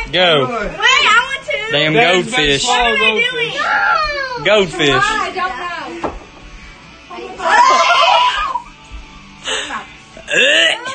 Go. Wait, I want to. Damn goldfish. What am I doing? Goldfish. I don't know.